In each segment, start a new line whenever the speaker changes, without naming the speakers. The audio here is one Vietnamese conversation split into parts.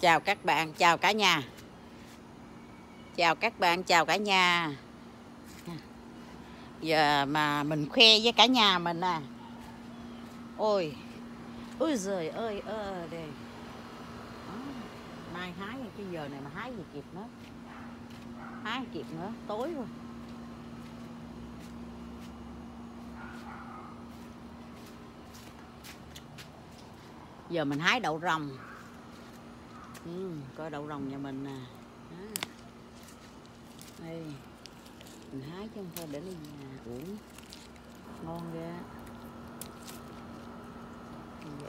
Chào các bạn, chào cả nhà. Chào các bạn, chào cả nhà. Giờ mà mình khoe với cả nhà mình à. Ôi, ôi giời ơi, đây. Mai hái cái giờ này mà hái gì kịp nữa. Hái kịp nữa, tối rồi. Giờ mình hái đậu rồng. Coi đậu rồng nhà mình nè. Đây. Mình hái chứ không thôi để lên nhà uống. Ngon ghê. Dạ.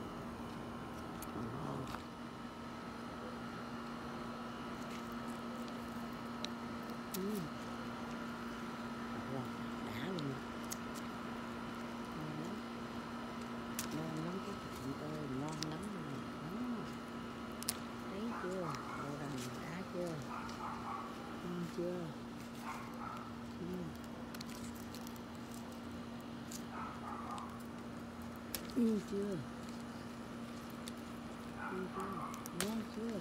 Đã luôn. Ngon lắm cái thịt ơi, ngon lắm luôn. Thấy chưa? Đậu rồng đã chưa? Ngon chưa? Ngon chưa? Ngon chưa?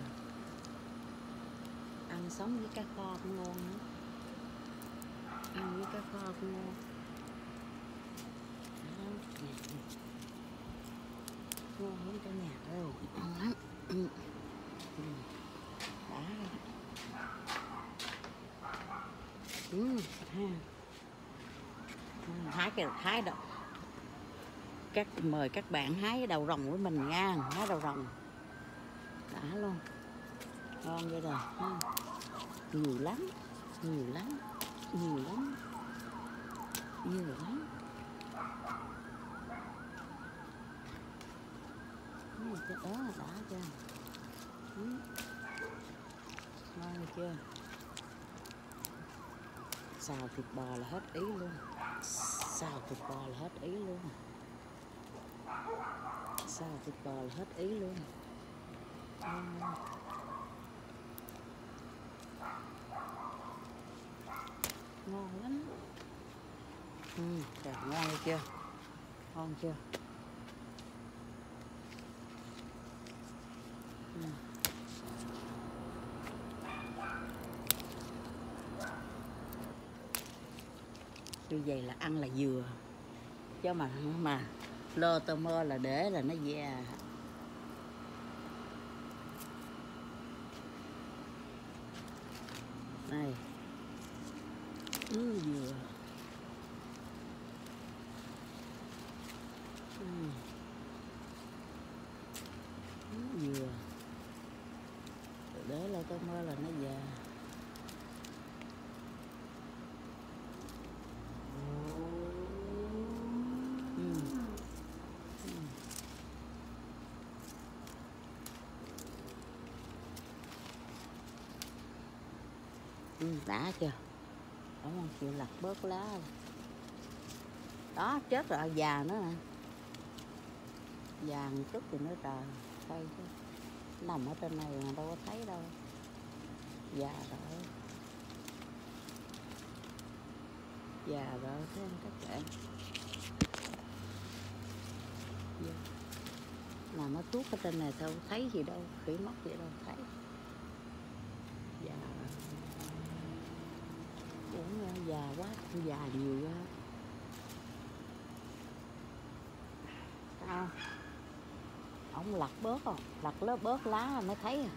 Ăn sống với cá kho cũng ngon nữa. Ăn với cá kho cũng ngon. Ngon lắm cả nhà ơi, ngon lắm. Đã hái đậu. Mời các bạn hái đầu rồng với mình nha. Hái đầu rồng đã luôn, ngon vậy rồi. Nhiều lắm, nhiều lắm, nhiều lắm, nhiều lắm. Cái đó là đã chưa? Ngon chưa? Xào thịt bò là hết ý luôn. Xào thịt bò là hết ý luôn. Xào thịt bò là hết ý luôn. Ngon lắm. Trời, ngon chưa? Ngon chưa? Như vậy là ăn là vừa, chứ mà lơ tơ mơ là để là nó già. Này, vừa. Vừa. Để lơ tơ mơ là nó già. Đã chưa? Không ăn chịu lặt bớt lá rồi. Đó, chết rồi, già nữa nè. Già một chút thì nó trời. Đây chứ. Nằm ở trên này mà đâu có thấy đâu. Già rồi. Già rồi, thấy không các bạn? Nằm ở tuốt ở trên này thôi, thấy gì đâu, khỉ móc gì đâu thấy. Già rồi. Cũng già quá, già nhiều quá. Sao? Ông lặt bớt không? Lặt lớp bớt lá mới thấy à.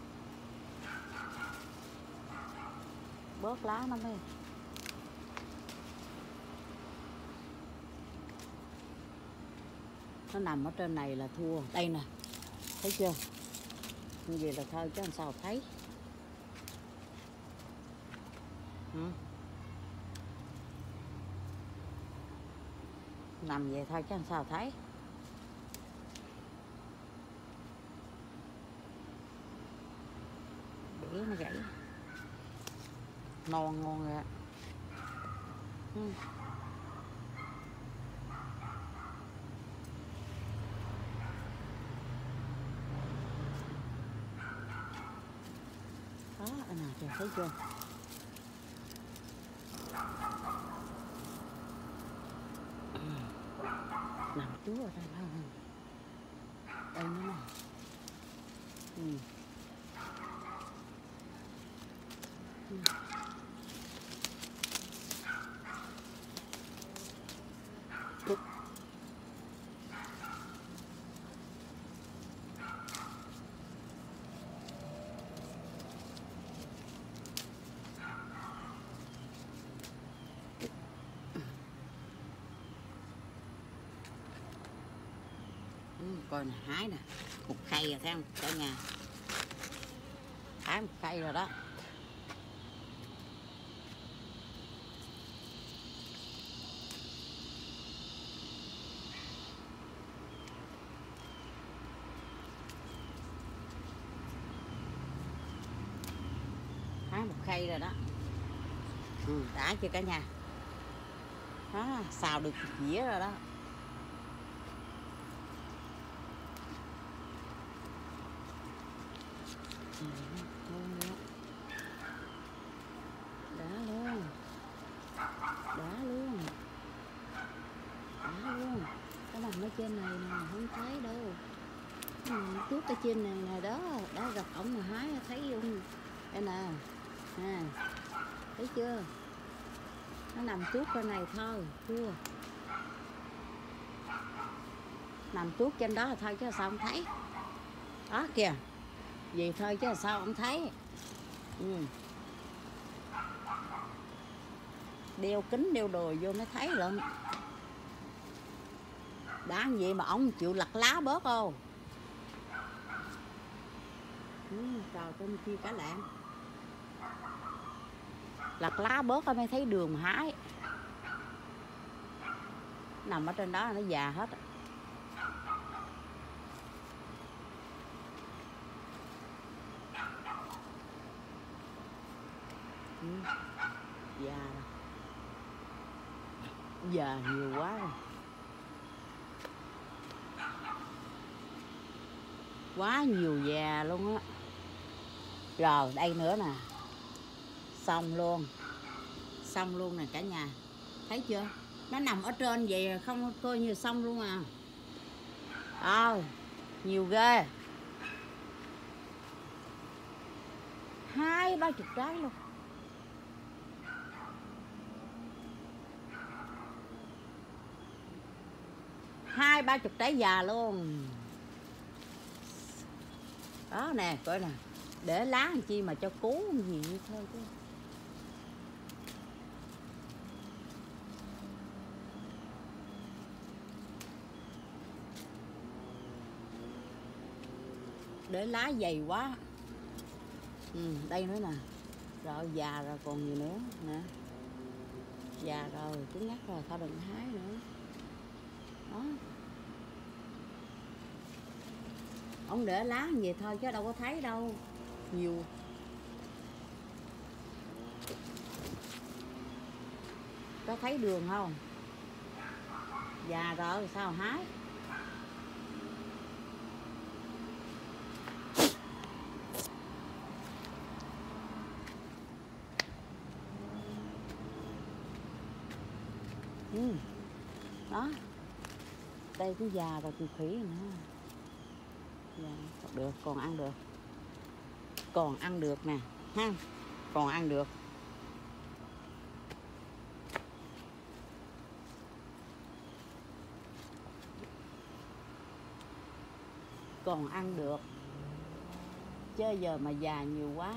Bớt lá nó mới. Nó nằm ở trên này là thua. Đây nè, thấy chưa? Như vậy là thôi chứ làm sao thấy. Nằm vậy thôi chứ làm sao thấy. Để nó gãy. Non ngon rồi. Đó, anh nào trời, thấy chưa? Nằm chúa ở đây không? Đây nữa nè. Coi nè, hái nè, một khay rồi thấy không cả nhà, hái một khay rồi đó. Hái một khay rồi đó. Đã chưa cả nhà, đó, xào được dĩa rồi đó. Đã luôn, đã luôn, đã luôn. Cái nằm ở trên này nè, không thấy đâu. Trước ở trên này nè, đó đã gặp ổng mà hái thấy luôn. Đây nè, nè, thấy chưa? Nó nằm tuốt bên này thôi, chưa? Nằm tuốt trên đó thôi chứ sao không thấy? Đó kìa, vậy thôi chứ sao không thấy? Đeo kính đeo đồ vô mới thấy lận. Đã vậy mà ông chịu lặt lá bớt không? Trời tên kia cả lạng. Lặt lá bớt mới thấy đường mà hái. Nằm ở trên đó nó già hết. Già rồi. Già nhiều quá rồi. Quá nhiều già luôn á. Rồi đây nữa nè. Xong luôn. Xong luôn nè cả nhà. Thấy chưa? Nó nằm ở trên vậy không coi như xong luôn à. Nhiều ghê. 20-30 trái luôn. Hai ba chục trái già luôn. Đó nè, coi nè. Để lá làm chi mà cho cú gì thôi chứ. Để lá dày quá. Đây nữa nè. Rồi già rồi còn gì nữa nè. Già rồi, cứng nhắc rồi, thôi đừng hái nữa. Đó. Ông để lá vậy thôi chứ đâu có thấy đâu. Nhiều. Có thấy đường không? Già rồi sao hái? Đó. Đây cũng già rồi, kiều khỉ nữa. Dạ, được, còn ăn được. Còn ăn được nè, ha. Còn ăn được. Còn ăn được. Chứ giờ mà già nhiều quá.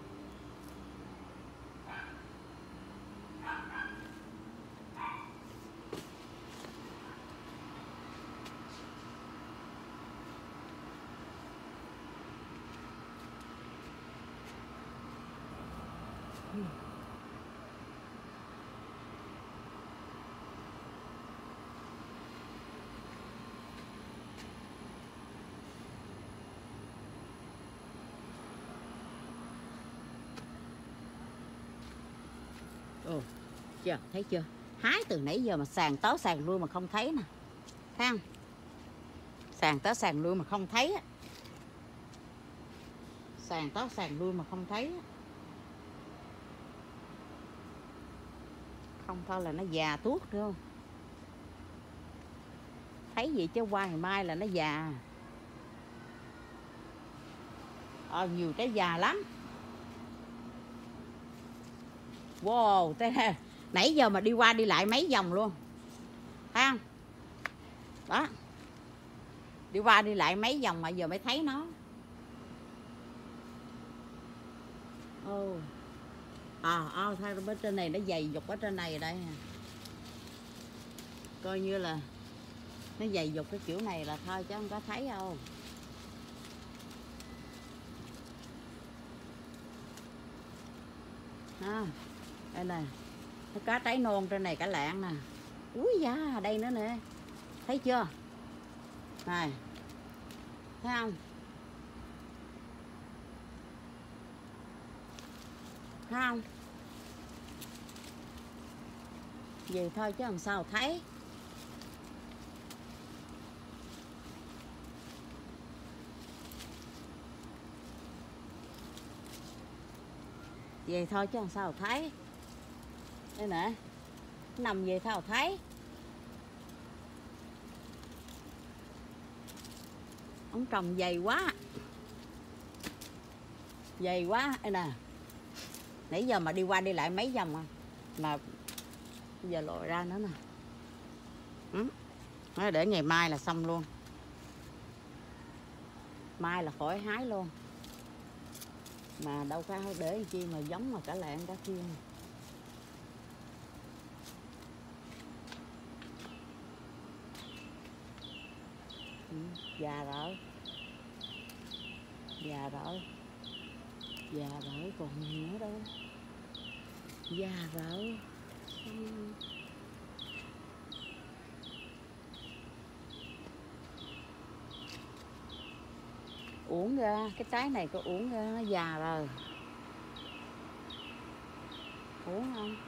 Chưa, thấy chưa? Hái từ nãy giờ mà sàn tới sàn lui mà không thấy nè. Thấy không? Sàn tới sàn lui mà không thấy á. Sàn tới sàn lui mà không thấy á. Không thôi là nó già tuốt đúng không? Thấy gì chứ qua ngày mai là nó già. Nhiều trái già lắm. Wow, nãy giờ mà đi qua đi lại mấy vòng luôn. Thấy không? Đó. Đi qua đi lại mấy vòng mà giờ mới thấy nó. Thôi bên trên này nó dày dục ở trên này đây nè. Coi như là nó dày dục cái kiểu này là thôi chứ không có thấy đâu. Đây nè, nó cá trái non trên này cả lạng nè. Úi da, đây nữa nè, thấy chưa này, thấy không? Thấy không? Vậy thôi chứ làm sao thấy. Vậy thôi chứ làm sao thấy. Đây nè, nằm về sao thấy. Ông trồng dày quá. Dày quá. Đây nè, nãy giờ mà đi qua đi lại mấy vòng mà bây giờ lội ra nữa nè. Nó để ngày mai là xong luôn. Mai là khỏi hái luôn. Mà đâu có để chi mà giống mà cả lạng cả kia. Già rồi. Già rồi. Già rồi còn gì nữa đâu. Già rồi. Uổng ra, cái trái này có uổng ra, nó già rồi. Uổng không?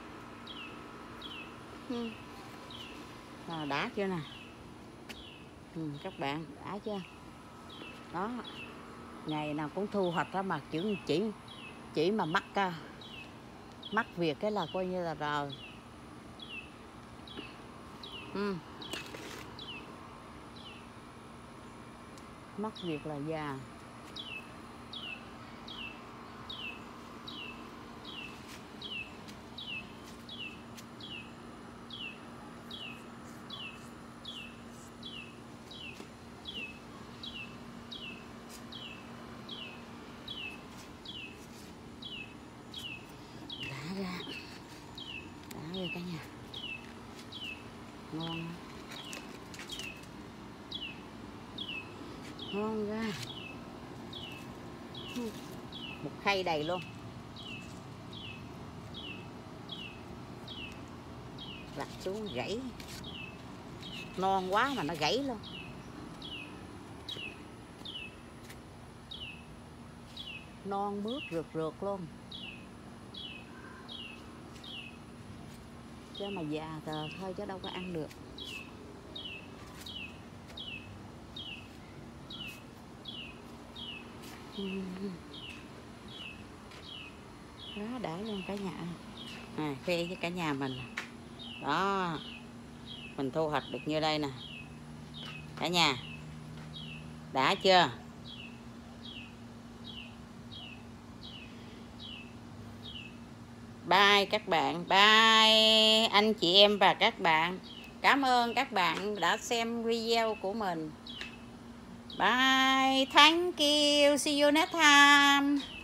Đã chưa nè. Các bạn, đã chưa? Đó. Ngày nào cũng thu hoạch đó mà chỉ mà mắc việc cái là coi như là rồi. Mắc việc là già. Đã ra cả nhà. Ngon. Ngon ra. Một khay đầy luôn. Lặt xuống gãy. Non quá mà nó gãy luôn. Non mướt rượt luôn. Chứ mà già thôi chứ đâu có ăn được. Đó đã luôn cả nhà. Khoe với cả nhà mình. Đó. Mình thu hoạch được như đây nè. Cả nhà. Đã chưa? Bye các bạn. Bye anh chị em và các bạn. Cảm ơn các bạn đã xem video của mình. Bye. Thank you. See you next time.